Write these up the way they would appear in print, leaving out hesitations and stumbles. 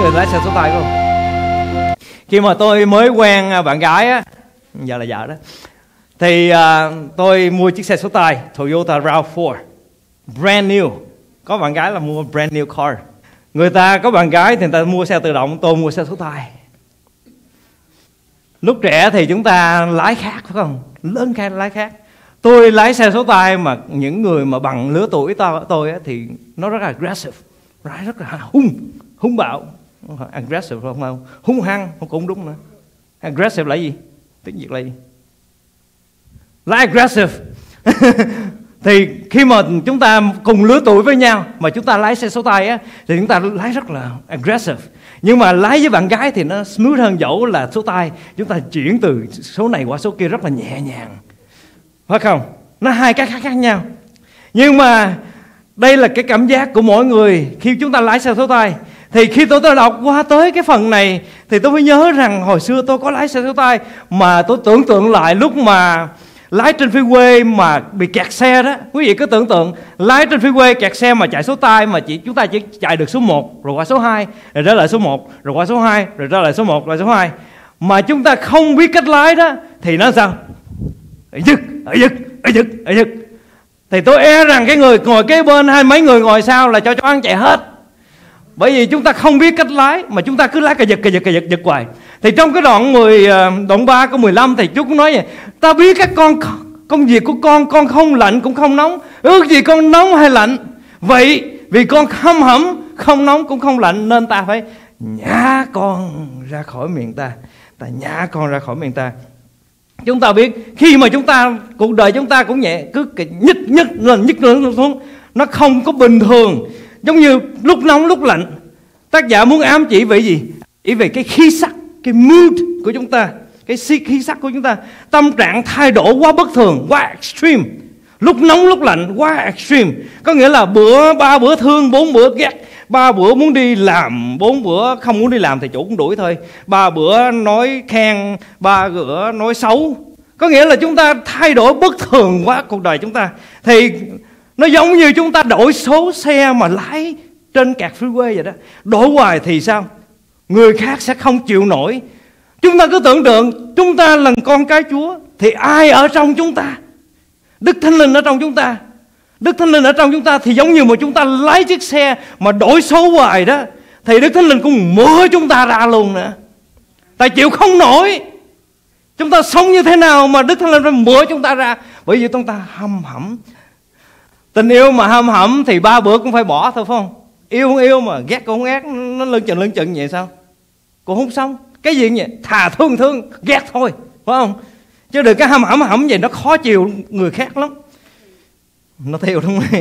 người lái xe số tay không? Khi mà tôi mới quen bạn gái á, giờ là vợ đó, thì tôi mua chiếc xe số tay Toyota RAV4 brand new. Có bạn gái là mua brand new car. Người ta có bạn gái thì người ta mua xe tự động, tôi mua xe số tay. Lúc trẻ thì chúng ta lái khác phải không? Lớn khác lái khác. Tôi lái xe số tay mà những người mà bằng lứa tuổi tôi á, thì nó rất là aggressive, lái rất là hung bạo. Aggressive không? Hung hăng cũng đúng nữa. Aggressive là gì? Tiếng Việt là gì? Lái aggressive. Thì khi mà chúng ta cùng lứa tuổi với nhau mà chúng ta lái xe số tay á, thì chúng ta lái rất là aggressive. Nhưng mà lái với bạn gái thì nó smooth hơn, dẫu là số tay chúng ta chuyển từ số này qua số kia rất là nhẹ nhàng, phải không? Nó hai cái khác nhau. Nhưng mà đây là cái cảm giác của mỗi người khi chúng ta lái xe số tay. Thì khi tôi đọc qua tới cái phần này thì tôi mới nhớ rằng hồi xưa tôi có lái xe số tay, mà tôi tưởng tượng lại lúc mà lái trên freeway mà bị kẹt xe đó. Quý vị cứ tưởng tượng lái trên freeway kẹt xe mà chạy số tay mà chúng ta chỉ chạy được số 1 rồi qua số 2 rồi trở lại số 1 rồi qua số 2 rồi trở lại số 1 rồi số 2, mà chúng ta không biết cách lái đó thì nó sao? Giật. Thì tôi e rằng cái người ngồi kế bên hay mấy người ngồi sau là cho ăn chạy hết. Bởi vì chúng ta không biết cách lái mà chúng ta cứ lái cà giật hoài. Thì trong cái đoạn 3 câu 15 thì Chúa cũng nói vậy: ta biết các công việc của con không lạnh cũng không nóng, ước gì con nóng hay lạnh. Vậy vì con hâm hẩm, không nóng cũng không lạnh, nên ta phải nhả con ra khỏi miệng ta. Ta nhả con ra khỏi miệng ta. Chúng ta biết khi mà chúng ta, cuộc đời chúng ta cũng nhẹ, cứ nhích lên xuống, nó không có bình thường. Giống như lúc nóng lúc lạnh. Tác giả muốn ám chỉ về gì? Chỉ về cái khí sắc, cái mood của chúng ta, cái khí sắc của chúng ta. Tâm trạng thay đổi quá bất thường, quá extreme. Lúc nóng lúc lạnh quá extreme. Có nghĩa là 3 bữa thương, 4 bữa ghét, 3 bữa muốn đi làm, 4 bữa không muốn đi làm thì chủ cũng đuổi thôi. 3 bữa nói khen, 3 bữa nói xấu. Có nghĩa là chúng ta thay đổi bất thường quá cuộc đời chúng ta. Thì nó giống như chúng ta đổi số xe mà lái trên kẹt freeway vậy đó. Đổi hoài thì sao? Người khác sẽ không chịu nổi. Chúng ta cứ tưởng tượng chúng ta là con cái Chúa, thì ai ở trong chúng ta? Đức Thánh Linh ở trong chúng ta. Đức Thánh Linh ở trong chúng ta thì giống như mà chúng ta lái chiếc xe mà đổi số hoài đó, thì Đức Thánh Linh cũng mửa chúng ta ra luôn nữa. Tại chịu không nổi. Chúng ta sống như thế nào mà Đức Thánh Linh phải mửa chúng ta ra? Bởi vì chúng ta hâm hẩm. Tình yêu mà hâm hẩm thì 3 bữa cũng phải bỏ thôi, phải không? Yêu không yêu mà ghét cũng không ghét, nó lưng chừng vậy sao? Cũng không xong. Cái gì vậy? Thà thương ghét thôi, phải không? Chứ đừng cái hâm vậy, nó khó chịu người khác lắm. Nó theo đúng không?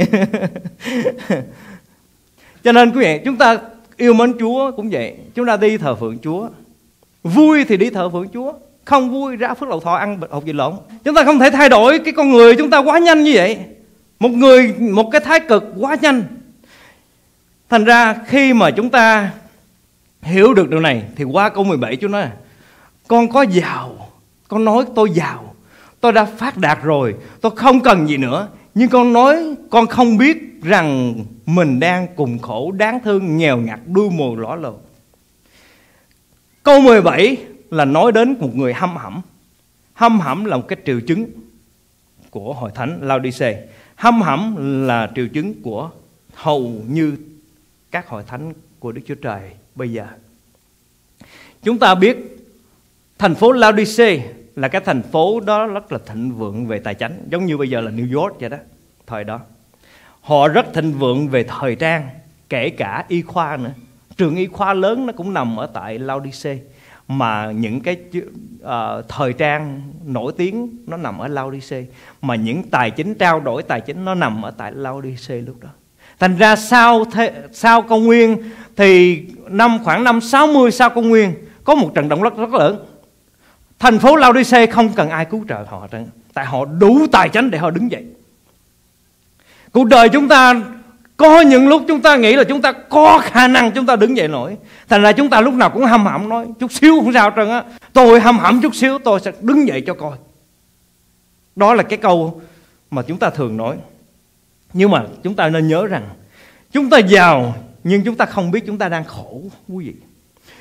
Cho nên quý vị, chúng ta yêu mến Chúa cũng vậy. Chúng ta đi thờ phượng Chúa. Vui thì đi thờ phượng Chúa, không vui ra Phước Lộc Thọ ăn hột vịt lộn. Chúng ta không thể thay đổi cái con người chúng ta quá nhanh như vậy. Một cái thái cực quá nhanh. Thành ra khi mà chúng ta hiểu được điều này thì qua câu 17 Chúa nói: con có giàu, con nói tôi giàu, tôi đã phát đạt rồi, tôi không cần gì nữa. Nhưng con nói con không biết rằng mình đang cùng khổ, đáng thương, nghèo ngặt, đuôi mồi lõ lồ. Câu 17 là nói đến một người hâm hẩm. Hâm hẩm là một cái triệu chứng của hội thánh Laodice. Hâm hẩm là triệu chứng của hầu như các hội thánh của Đức Chúa Trời bây giờ. Chúng ta biết thành phố Laodice là cái thành phố đó rất là thịnh vượng về tài chánh, giống như bây giờ là New York vậy đó. Thời đó họ rất thịnh vượng về thời trang, kể cả y khoa nữa. Trường y khoa lớn nó cũng nằm ở tại Laodice. Mà những cái thời trang nổi tiếng nó nằm ở Laodice. Mà những tài chính, trao đổi tài chính nó nằm ở tại Laodice lúc đó. Thành ra sau công nguyên thì khoảng năm 60 sau công nguyên có một trận động đất rất lớn. Thành phố Laodice không cần ai cứu trợ họ, tại họ đủ tài chính để họ đứng dậy. Cuộc đời chúng ta có những lúc chúng ta nghĩ là chúng ta có khả năng chúng ta đứng dậy nổi. Thành ra chúng ta lúc nào cũng hâm hẩm nói chút xíu không sao trơn á, tôi hâm hẩm chút xíu tôi sẽ đứng dậy cho coi. Đó là cái câu mà chúng ta thường nói. Nhưng mà chúng ta nên nhớ rằng chúng ta giàu nhưng chúng ta không biết chúng ta đang khổ, quý vị.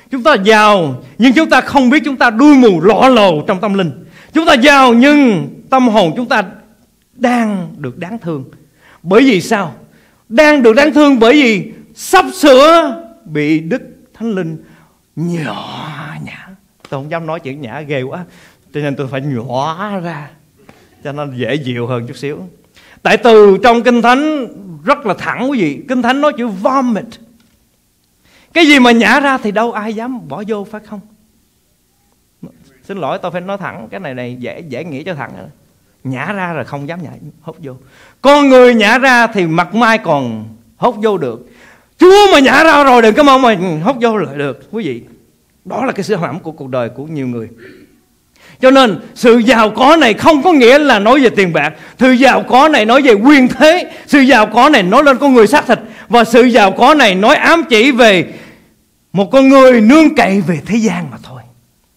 Chúng ta giàu nhưng chúng ta không biết chúng ta đuôi mù lọ lồ trong tâm linh. Chúng ta giàu nhưng tâm hồn chúng ta đang được đáng thương. Bởi vì sao? Đang được đáng thương bởi vì sắp sửa bị Đức Thánh Linh nhỏ nhã. Tôi không dám nói chuyện nhã ghê quá, cho nên tôi phải nhỏ ra cho nó dễ dịu hơn chút xíu. Tại từ trong Kinh Thánh rất là thẳng quý vị. Kinh Thánh nói chữ vomit. Cái gì mà nhả ra thì đâu ai dám bỏ vô, phải không? Xin lỗi, tôi phải nói thẳng. Cái này dễ nghĩ cho thẳng. Nhả ra rồi không dám hốt vô. Con người nhả ra thì mặt mai còn hốt vô được. Chúa mà nhả ra rồi đừng có mong mà hốt vô lại được quý vị. Đó là cái sự hãm của cuộc đời của nhiều người. Cho nên sự giàu có này không có nghĩa là nói về tiền bạc. Sự giàu có này nói về quyền thế. Sự giàu có này nói lên con người xác thịt. Và sự giàu có này nói ám chỉ về một con người nương cậy về thế gian mà thôi.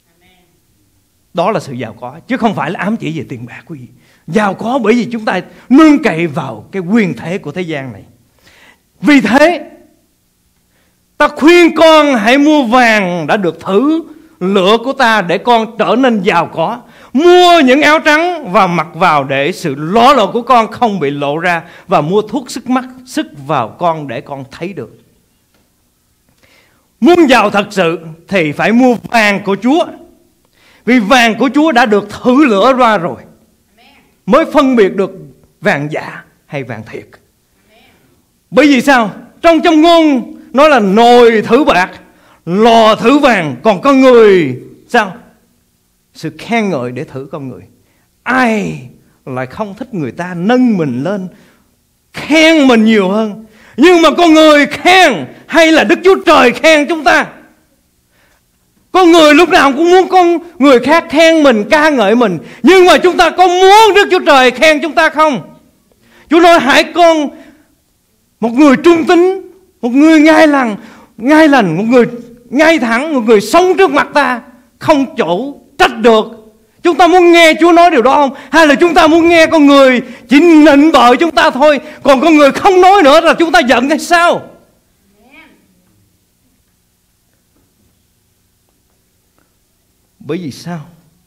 Đó là sự giàu có, chứ không phải là ám chỉ về tiền bạc quý vị. Giàu có bởi vì chúng ta nương cậy vào cái quyền thế của thế gian này. Vì thế ta khuyên con hãy mua vàng đã được thử lửa của ta để con trở nên giàu có. Mua những áo trắng và mặc vào để sự ló lộ của con không bị lộ ra. Và mua thuốc sức vào con để con thấy được. Muốn giàu thật sự thì phải mua vàng của Chúa. Vì vàng của Chúa đã được thử lửa ra rồi, mới phân biệt được vàng giả hay vàng thiệt. Bởi vì sao? Trong châm ngôn nói là nồi thử bạc, lò thử vàng. Còn con người sao? Sự khen ngợi để thử con người. Ai lại không thích người ta nâng mình lên, khen mình nhiều hơn? Nhưng mà con người khen hay là Đức Chúa Trời khen chúng ta? Con người lúc nào cũng muốn con người khác khen mình, ca ngợi mình. Nhưng mà chúng ta có muốn Đức Chúa Trời khen chúng ta không? Chúa nói hãy con một người trung tín, một người ngay lành, một người ngay thẳng, một người sống trước mặt ta, không chỗ trách được. Chúng ta muốn nghe Chúa nói điều đó không? Hay là chúng ta muốn nghe con người chỉ nịnh bợ chúng ta thôi, còn con người không nói nữa là chúng ta giận hay sao? Bởi vì sao?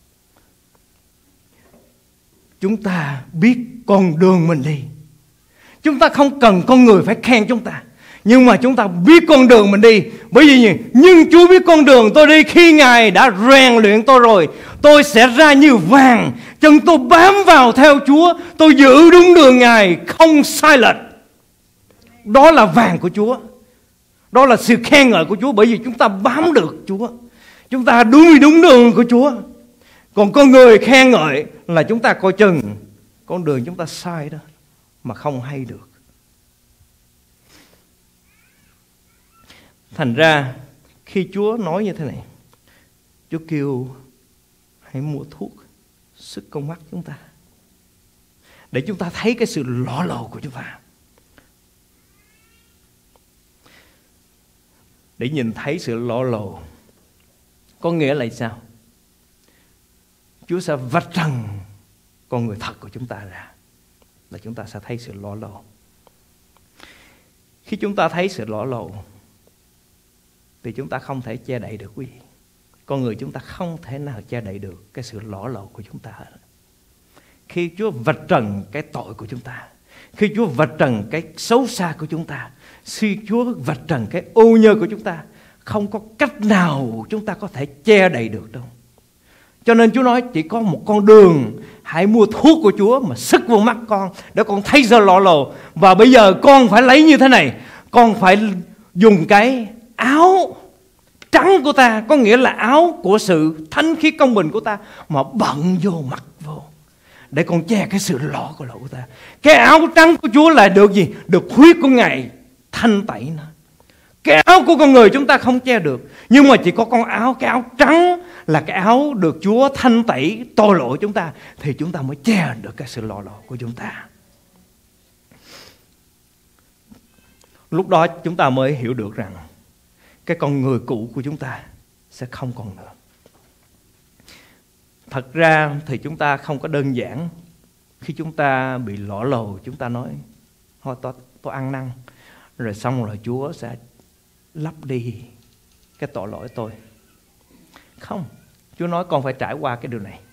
Chúng ta biết con đường mình đi. Chúng ta không cần con người phải khen chúng ta, nhưng mà chúng ta biết con đường mình đi. Bởi vì nhưng Chúa biết con đường tôi đi. Khi Ngài đã rèn luyện tôi rồi, tôi sẽ ra như vàng. Chân tôi bám vào theo Chúa, tôi giữ đúng đường Ngài, không sai lệch. Đó là vàng của Chúa. Đó là sự khen ngợi của Chúa. Bởi vì chúng ta bám được Chúa, chúng ta đúng đường của Chúa. Còn con người khen ngợi là chúng ta coi chừng con đường chúng ta sai đó mà không hay được. Thành ra khi Chúa nói như thế này, Chúa kêu hãy mua thuốc sức con mắt chúng ta, để chúng ta thấy cái sự lõ lồ của chúng ta. Để nhìn thấy sự lõ lồ có nghĩa là sao? Chúa sẽ vạch trần con người thật của chúng ta ra, là chúng ta sẽ thấy sự lõ lồ. Khi chúng ta thấy sự lõ lồ thì chúng ta không thể che đậy được quý vị. Con người chúng ta không thể nào che đậy được cái sự lõ lồ của chúng ta. Khi Chúa vạch trần cái tội của chúng ta, khi Chúa vạch trần cái xấu xa của chúng ta, khi Chúa vạch trần cái ô nhơ của chúng ta, không có cách nào chúng ta có thể che đậy được đâu. Cho nên Chúa nói chỉ có một con đường, hãy mua thuốc của Chúa mà sức vô mắt con để con thấy ra lõ lồ. Và bây giờ con phải lấy như thế này, con phải dùng cái áo trắng của ta, có nghĩa là áo của sự thánh khiết công bình của ta, mà bận vô mặt vô, để con che cái sự lõ của ta. Cái áo trắng của Chúa là được gì? Được huyết của Ngài thanh tẩy nó. Cái áo của con người chúng ta không che được, nhưng mà chỉ có con áo, cái áo trắng là cái áo được Chúa thanh tẩy tội lỗi chúng ta, thì chúng ta mới che được cái sự lõ lồ của chúng ta. Lúc đó chúng ta mới hiểu được rằng cái con người cũ của chúng ta sẽ không còn nữa. Thật ra thì chúng ta không có đơn giản. Khi chúng ta bị lõ lồ, chúng ta nói thôi tôi ăn năn, rồi xong rồi Chúa sẽ lấp đi cái tội lỗi tôi. Không, Chúa nói con phải trải qua cái điều này.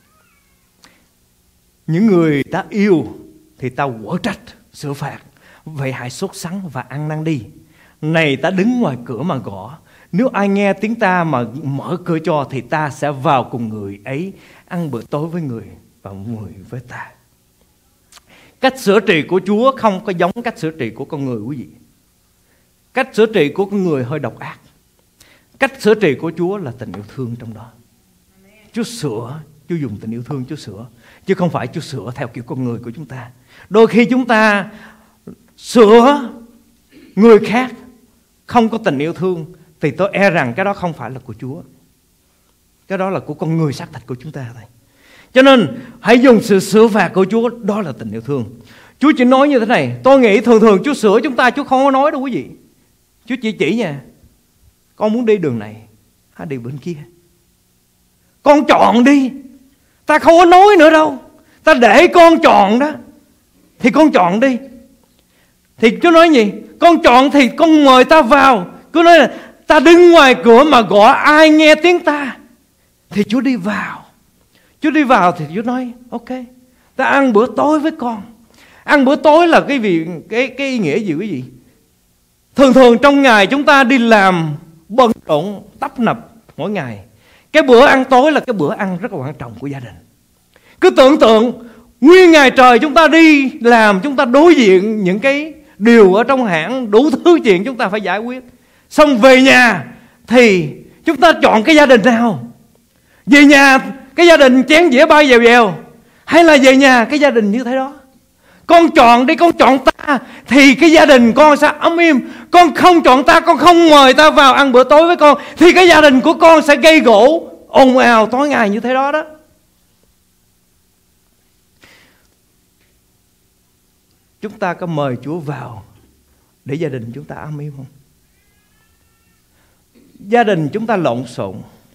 Những người ta yêu thì ta quở trách, xử phạt. Vậy hãy sốt sắng và ăn năn đi. Này ta đứng ngoài cửa mà gõ. Nếu ai nghe tiếng ta mà mở cửa cho, thì ta sẽ vào cùng người ấy, ăn bữa tối với người và người với ta. Cách sửa trị của Chúa không có giống cách sửa trị của con người quý vị. Cách sửa trị của con người hơi độc ác. Cách sửa trị của Chúa là tình yêu thương trong đó. Chúa sửa, Chúa dùng tình yêu thương Chúa sửa, chứ không phải Chúa sửa theo kiểu con người của chúng ta. Đôi khi chúng ta sửa người khác không có tình yêu thương, thì tôi e rằng cái đó không phải là của Chúa. Cái đó là của con người xác thịt của chúng ta thôi. Cho nên hãy dùng sự sửa phạt của Chúa, đó là tình yêu thương. Chúa chỉ nói như thế này. Tôi nghĩ thường thường Chúa sửa chúng ta, Chúa không có nói đâu quý vị. Chúa chỉ nha, con muốn đi đường này, hãy đi bên kia. Con chọn đi. Ta không có nói nữa đâu. Ta để con chọn đó, thì con chọn đi. Thì Chúa nói gì? Con chọn thì con mời ta vào. Chúa nói là ta đứng ngoài cửa mà gõ, ai nghe tiếng ta thì Chúa đi vào. Chúa đi vào thì Chúa nói ok, ta ăn bữa tối với con. Ăn bữa tối là cái ý nghĩa gì quý vị? Thường thường trong ngày chúng ta đi làm bận rộn tấp nập mỗi ngày. Cái bữa ăn tối là cái bữa ăn rất là quan trọng của gia đình. Cứ tưởng tượng nguyên ngày trời chúng ta đi làm, chúng ta đối diện những cái điều ở trong hãng, đủ thứ chuyện chúng ta phải giải quyết. Xong về nhà thì chúng ta chọn cái gia đình nào? Về nhà cái gia đình chén dĩa bay dèo dèo, hay là về nhà cái gia đình như thế đó? Con chọn đi, con chọn ta thì cái gia đình con sẽ ấm êm. Con không chọn ta, con không mời ta vào ăn bữa tối với con, thì cái gia đình của con sẽ gây gổ ồn ào tối ngày như thế đó đó. Chúng ta có mời Chúa vào để gia đình chúng ta ấm êm không? Gia đình chúng ta lộn xộn,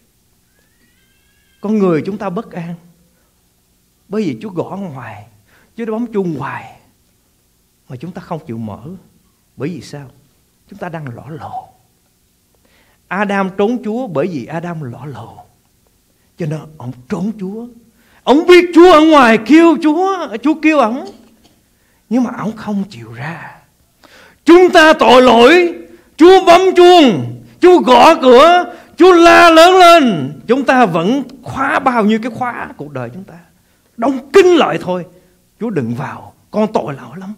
con người chúng ta bất an, bởi vì Chúa gõ ngoài, Chúa bấm chuông hoài mà chúng ta không chịu mở. Bởi vì sao? Chúng ta đang lõ lộ. Adam trốn Chúa bởi vì Adam lõ lộ, cho nên ông trốn Chúa. Ông biết Chúa ở ngoài kêu Chúa kêu ông, nhưng mà ông không chịu ra. Chúng ta tội lỗi, Chúa bấm chuông, Chúa gõ cửa, Chúa la lớn lên, chúng ta vẫn khóa bao nhiêu cái khóa cuộc đời chúng ta, đóng kín lại thôi. Chúa đừng vào, con tội lỗi lắm.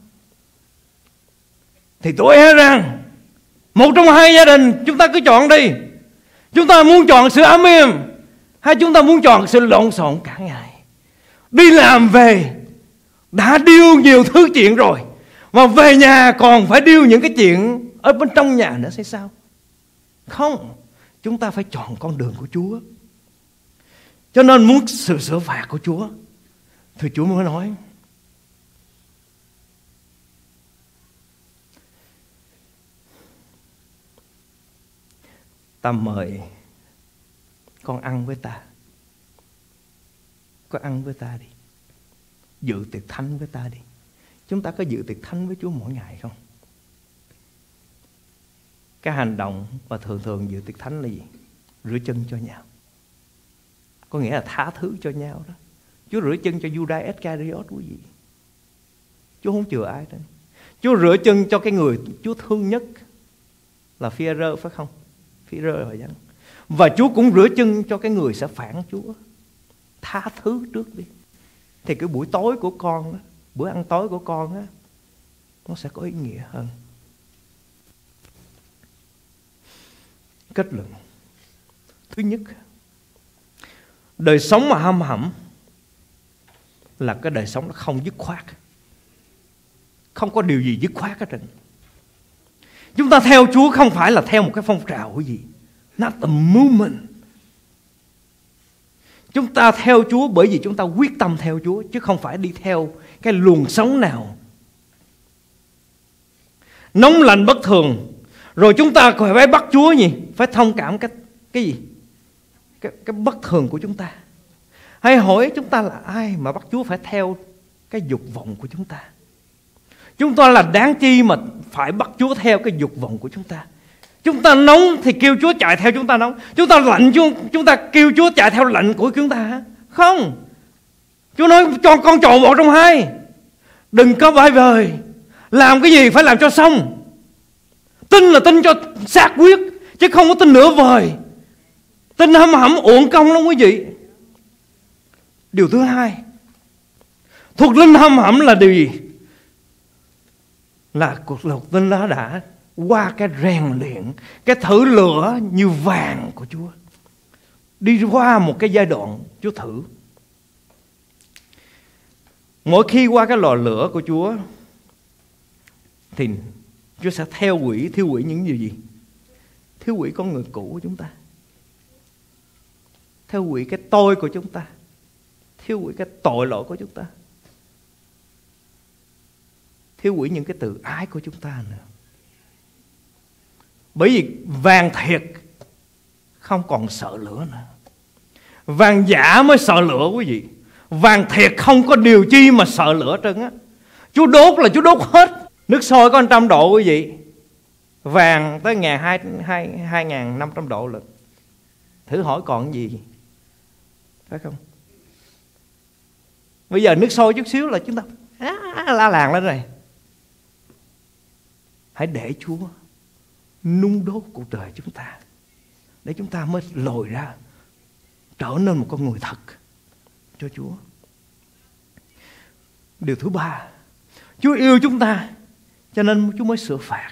Thì tôi e rằng một trong hai gia đình chúng ta cứ chọn đi. Chúng ta muốn chọn sự ấm êm, hay chúng ta muốn chọn sự lộn xộn cả ngày? Đi làm về đã điêu nhiều thứ chuyện rồi, mà về nhà còn phải điêu những cái chuyện ở bên trong nhà nữa, sẽ sao? Không, chúng ta phải chọn con đường của Chúa. Cho nên muốn sự sửa phạt của Chúa thì Chúa mới nói ta mời con ăn với ta. Con ăn với ta đi, dự tiệc thánh với ta đi. Chúng ta có dự tiệc thánh với Chúa mỗi ngày không? Cái hành động mà thường dự tiệc thánh là gì? Rửa chân cho nhau. Có nghĩa là tha thứ cho nhau đó. Chúa rửa chân cho Judas Iscariot quý vị. Chúa không chừa ai đó. Chúa rửa chân cho cái người Chúa thương nhất là Phi-e-rơ, phải không? Phi-e-rơ là vậy. Và Chúa cũng rửa chân cho cái người sẽ phản Chúa. Tha thứ trước đi, thì cái buổi tối của con đó, bữa ăn tối của con đó, nó sẽ có ý nghĩa hơn. Kết luận thứ nhất, đời sống mà hăm hẩm là cái đời sống nó không dứt khoát. Không có điều gì dứt khoát hết trơn. Chúng ta theo Chúa không phải là theo một cái phong trào cái gì, not a movement. Chúng ta theo Chúa bởi vì chúng ta quyết tâm theo Chúa, chứ không phải đi theo cái luồng sống nào nóng lạnh bất thường. Rồi chúng ta còn phải bắt Chúa gì? Phải thông cảm cái gì? Cái bất thường của chúng ta. Hay hỏi chúng ta là ai mà bắt Chúa phải theo cái dục vọng của chúng ta? Chúng ta là đáng chi mà phải bắt Chúa theo cái dục vọng của chúng ta? Chúng ta nóng thì kêu Chúa chạy theo chúng ta nóng. Chúng ta lạnh chúng ta kêu Chúa chạy theo lạnh của chúng ta. Không. Chúa nói cho con chọn một trong hai. Đừng có bay vời. Làm cái gì phải làm cho xong. Tin là tin cho xác quyết, chứ không có tin nửa vời. Tin hăm hẩm uổng công lắm quý vị. Điều thứ hai, thuộc linh hăm hẩm là điều gì? Là cuộc thuộc linh đó đã qua cái rèn luyện, cái thử lửa như vàng của Chúa. Đi qua một cái giai đoạn Chúa thử. Mỗi khi qua cái lò lửa của Chúa thì Chúa sẽ thiêu hủy những điều gì? Thiêu hủy con người cũ của chúng ta, thiêu hủy cái tôi của chúng ta, thiêu hủy cái tội lỗi của chúng ta, thiêu hủy những cái tự ái của chúng ta nữa. Bởi vì vàng thiệt không còn sợ lửa nữa. Vàng giả mới sợ lửa quý vị. Vàng thiệt không có điều chi mà sợ lửa trơn á. Chúa đốt là Chúa đốt hết. Nước sôi có 100 độ quý vị, vàng tới 2.500 độ lận. Thử hỏi còn gì, phải không? Bây giờ nước sôi chút xíu là chúng ta la làng lên rồi. Hãy để Chúa nung đốt cuộc đời chúng ta, để chúng ta mới lồi ra trở nên một con người thật cho Chúa. Điều thứ ba, Chúa yêu chúng ta cho nên Chúa mới sửa phạt.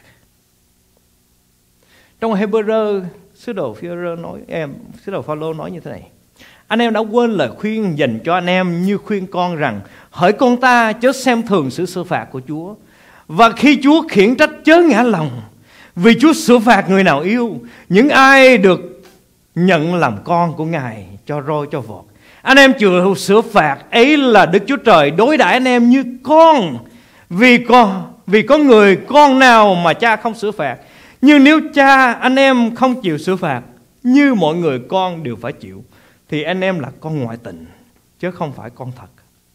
Trong Hebrew, sứ đồ Phaolô nói như thế này: anh em đã quên lời khuyên dành cho anh em như khuyên con rằng hỡi con ta chớ xem thường sự sửa phạt của Chúa, và khi Chúa khiển trách chớ ngã lòng, vì Chúa sửa phạt người nào yêu. Những ai được nhận làm con của Ngài cho roi cho vọt. Anh em chịu sửa phạt ấy là Đức Chúa Trời đối đãi anh em như con. Vì có người con nào mà cha không sửa phạt. Nhưng nếu cha anh em không chịu sửa phạt, như mọi người con đều phải chịu, thì anh em là con ngoại tình, chứ không phải con thật.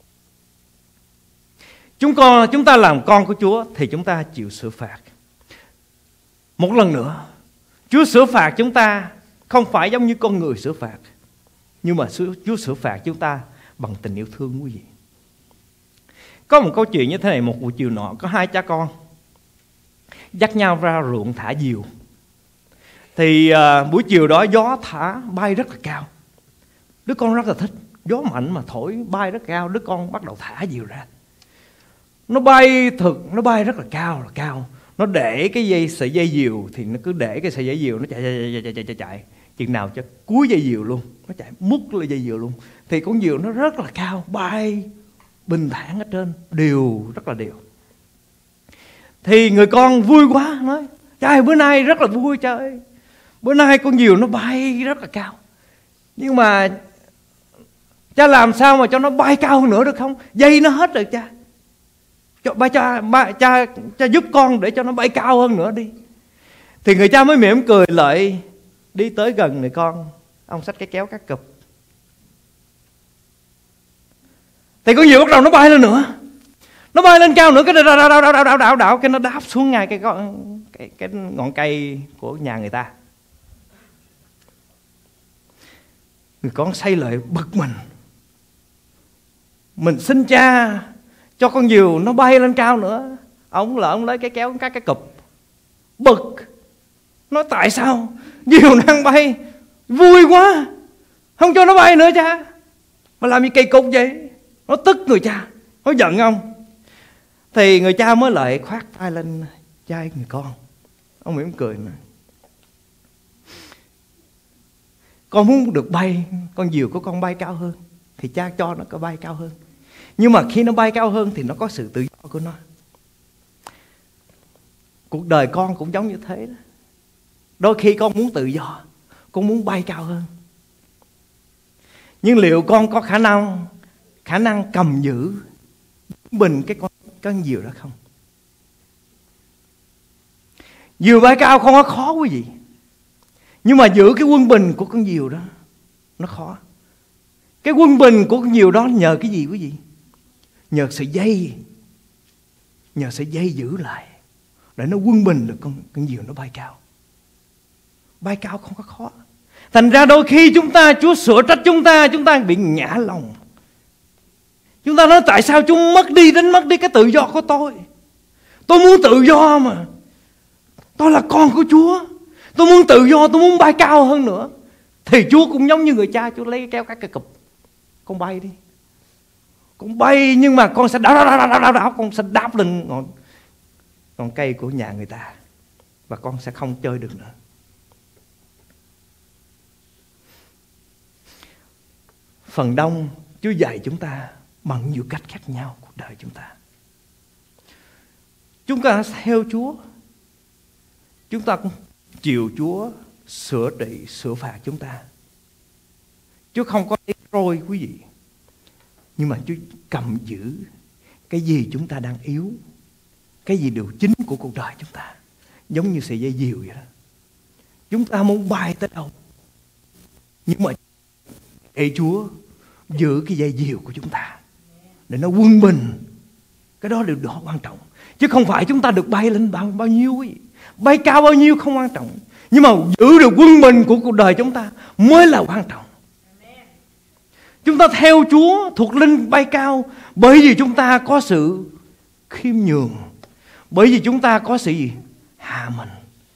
Chúng ta làm con của Chúa thì chúng ta chịu sửa phạt. Một lần nữa, Chúa sửa phạt chúng ta không phải giống như con người sửa phạt, nhưng mà Chúa sửa phạt chúng ta bằng tình yêu thương quý vị. Có một câu chuyện như thế này: một buổi chiều nọ, có hai cha con dắt nhau ra ruộng thả diều. Thì buổi chiều đó gió bay rất là cao. Đứa con rất là thích, gió mạnh mà thổi bay rất cao. Đứa con bắt đầu thả diều ra. Nó bay rất là cao. Nó để cái sợi dây diều thì nó cứ để cái sợi dây diều, nó chạy chừng nào cho cuối dây diều luôn, nó chạy mút lên dây diều luôn. Thì con diều nó rất là cao, bay bình thản ở trên, rất là đều. Thì người con vui quá, nói: trời, bữa nay rất là vui, trời, bữa nay con diều nó bay rất là cao. Nhưng mà cha làm sao mà cho nó bay cao hơn nữa được không? Dây nó hết rồi cha. Cha giúp con để cho nó bay cao hơn nữa đi. Thì người cha mới mỉm cười lại, đi tới gần người con. Ông xách cái kéo cắt cụp. Thì con diều bắt đầu nó bay lên nữa. Nó bay lên cao nữa, cái đảo, cái nó đáp xuống ngay cái ngọn cây của nhà người ta. Người con say lại bực mình. Mình xin cha cho con diều nó bay lên cao nữa. Ông lấy cái kéo cắt cái cụp. Bực. Nói tại sao diều đang bay vui quá, không cho nó bay nữa cha, mà làm gì kỳ cục vậy? Nó tức người cha, nó giận ông. Thì người cha mới lại khoát tay lên vai người con. Ông mỉm cười mà: con muốn được bay, con diều của con bay cao hơn thì cha cho nó có bay cao hơn. Nhưng mà khi nó bay cao hơn thì nó có sự tự do của nó. Cuộc đời con cũng giống như thế đó. Đôi khi con muốn tự do, con muốn bay cao hơn. Nhưng liệu con có khả năng cầm giữ bình cái con diều đó không? Diều bay cao không có khó quý vị, nhưng mà giữ cái quân bình của con diều đó nó khó. Cái quân bình của con diều đó nhờ cái gì quý vị? Nhờ sợi dây giữ lại để nó quân bình được con diều nó bay cao. Bay cao không có khó. Thành ra đôi khi Chúa sửa trách chúng ta bị ngã lòng. Chúng ta nói tại sao Chúa đánh mất đi cái tự do của tôi. Tôi muốn tự do mà. Tôi là con của Chúa. Tôi muốn tự do, tôi muốn bay cao hơn nữa. Thì Chúa cũng giống như người cha, Chúa lấy kéo các cây cụp. Con bay đi. Con bay nhưng mà con sẽ đáp, con sẽ đáp lên ngọn cây của nhà người ta. Và con sẽ không chơi được nữa. Phần đông Chúa dạy chúng ta bằng nhiều cách khác nhau cuộc đời chúng ta. Chúng ta theo Chúa, chúng ta cũng chịu Chúa sửa trị, sửa phạt chúng ta. Chúa không có ý rồi quý vị. Nhưng mà Chúa cầm giữ cái gì chúng ta đang yếu, cái gì điều chính của cuộc đời chúng ta. Giống như sợi dây diều vậy đó. Chúng ta muốn bay tới đâu, nhưng mà để Chúa giữ cái dây diều của chúng ta để nó quân bình. Cái đó điều đó quan trọng. Chứ không phải chúng ta được bay lên bao nhiêu ấy. Bay cao bao nhiêu không quan trọng. Nhưng mà giữ được quân bình của cuộc đời chúng ta mới là quan trọng. Chúng ta theo Chúa thuộc linh bay cao bởi vì chúng ta có sự khiêm nhường. Bởi vì chúng ta có sự gì? Hạ mình.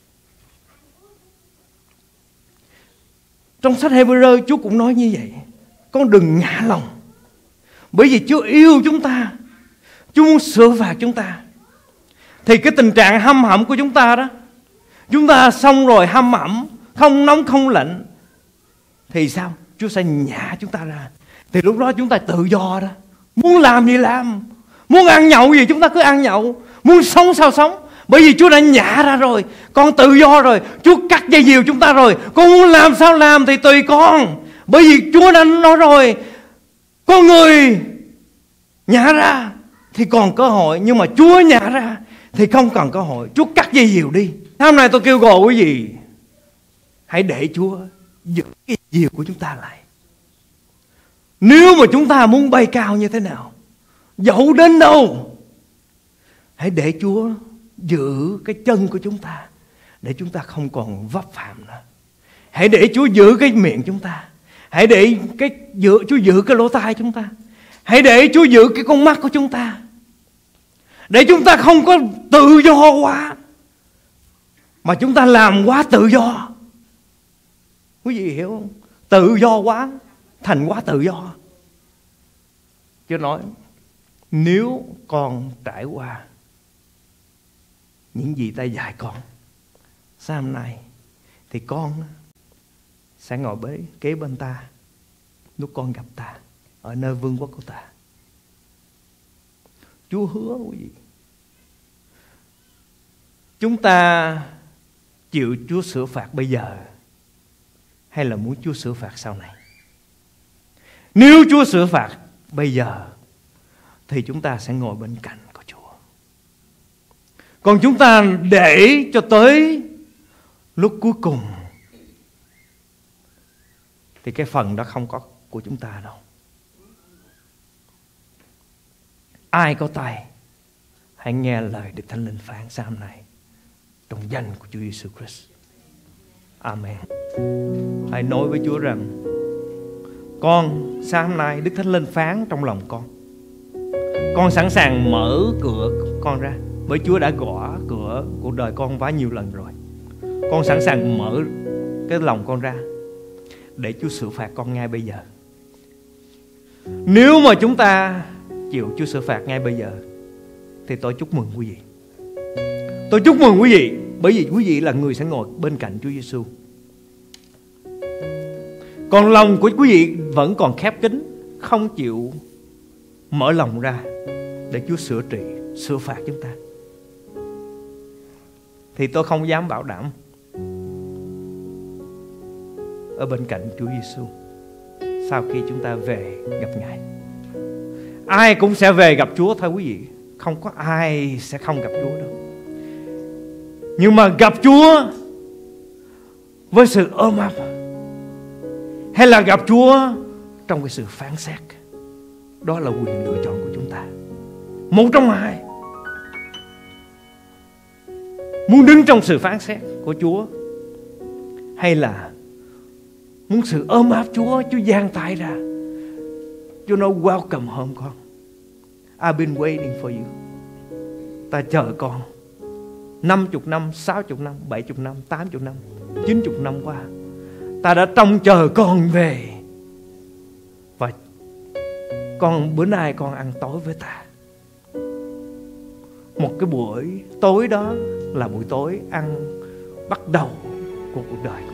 Trong sách Hebrew Chúa cũng nói như vậy. Con đừng ngã lòng. Bởi vì Chúa yêu chúng ta. Chúa muốn sửa phạt chúng ta. Thì cái tình trạng hăm hẩm của chúng ta đó, chúng ta xong rồi hăm hẩm, không nóng không lạnh, thì sao? Chúa sẽ nhả chúng ta ra. Thì lúc đó chúng ta tự do đó. Muốn làm gì làm. Muốn ăn nhậu gì chúng ta cứ ăn nhậu. Muốn sống sao sống. Bởi vì Chúa đã nhả ra rồi. Con tự do rồi. Chúa cắt dây diều chúng ta rồi. Con muốn làm sao làm thì tùy con. Bởi vì Chúa đã nói rồi, con người nhả ra thì còn cơ hội. Nhưng mà Chúa nhả ra thì không còn cơ hội. Chúa cắt dây diều đi. Hôm nay tôi kêu gọi quý vị, hãy để Chúa giữ cái diều của chúng ta lại. Nếu mà chúng ta muốn bay cao như thế nào, dẫu đến đâu, hãy để Chúa giữ cái chân của chúng ta, để chúng ta không còn vấp phạm nữa. Hãy để Chúa giữ cái miệng chúng ta. Hãy để Chúa giữ cái lỗ tai chúng ta. Hãy để Chúa giữ cái con mắt của chúng ta. Để chúng ta không có tự do quá, mà chúng ta làm quá tự do. Quý vị hiểu không? Tự do quá, thành quá tự do. Chúa nói, nếu con trải qua những gì ta dạy con, sáng hôm nay thì con sẽ ngồi kế bên ta lúc con gặp ta ở nơi vương quốc của ta. Chúa hứa quý vị. Chúng ta chịu Chúa sửa phạt bây giờ hay là muốn Chúa sửa phạt sau này? Nếu Chúa sửa phạt bây giờ thì chúng ta sẽ ngồi bên cạnh của Chúa. Còn chúng ta để cho tới lúc cuối cùng thì cái phần đó không có của chúng ta đâu. Ai có tay hãy nghe lời Đức Thánh Linh phán sáng hôm nay trong danh của Chúa Giêsu Christ. Amen. Hãy nói với Chúa rằng, con sáng hôm nay Đức Thánh Linh phán trong lòng con sẵn sàng mở cửa con ra. Bởi Chúa đã gõ cửa cuộc đời con quá nhiều lần rồi. Con sẵn sàng mở cái lòng con ra để Chúa sửa phạt con ngay bây giờ. Nếu mà chúng ta chịu Chúa sửa phạt ngay bây giờ thì tôi chúc mừng quý vị. Tôi chúc mừng quý vị, bởi vì quý vị là người sẽ ngồi bên cạnh Chúa Giêsu. Còn lòng của quý vị vẫn còn khép kín, không chịu mở lòng ra để Chúa sửa trị, sửa phạt chúng ta, thì tôi không dám bảo đảm ở bên cạnh Chúa Giêsu sau khi chúng ta về gặp Ngài. Ai cũng sẽ về gặp Chúa thôi quý vị. Không có ai sẽ không gặp Chúa đâu. Nhưng mà gặp Chúa với sự ôm ấp, hay là gặp Chúa trong cái sự phán xét, đó là quyền lựa chọn của chúng ta. Một trong hai. Muốn đứng trong sự phán xét của Chúa Hay là muốn sự ôm áp Chúa, Chúa giang tay ra, Chúa nói welcome home con. I've been waiting for you. Ta chờ con 50 năm, 60 năm, 70 năm, 80 năm, 90 năm qua. Ta đã trông chờ con về. Và con bữa nay con ăn tối với ta. Một cái buổi tối đó là buổi tối ăn bắt đầu của cuộc đời.